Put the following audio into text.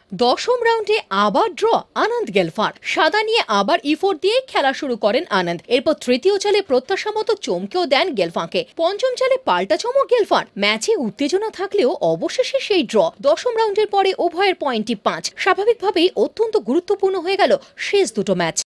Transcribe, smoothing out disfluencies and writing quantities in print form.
দশম রাউন্ডে আবার ড্র আনন্দ গেলফান্ড। সাদা নিয়ে আবার ইফোর্ট দিয়ে খেলা শুরু করেন আনন্দ। এরপর তৃতীয় চালে প্রত্যাশা মতো চমকেও দেন গেলফান্ডকে। পঞ্চম চালে পাল্টা চমক গেলফান্ড। ম্যাচে উত্তেজনা থাকলেও অবশেষে সেই ড্র। দশম রাউন্ডের পরে উভয়ের পয়েন্টই 5। স্বাভাবিকভাবেই অত্যন্ত গুরুত্বপূর্ণ হয়ে গেল শেষ দুটো ম্যাচ।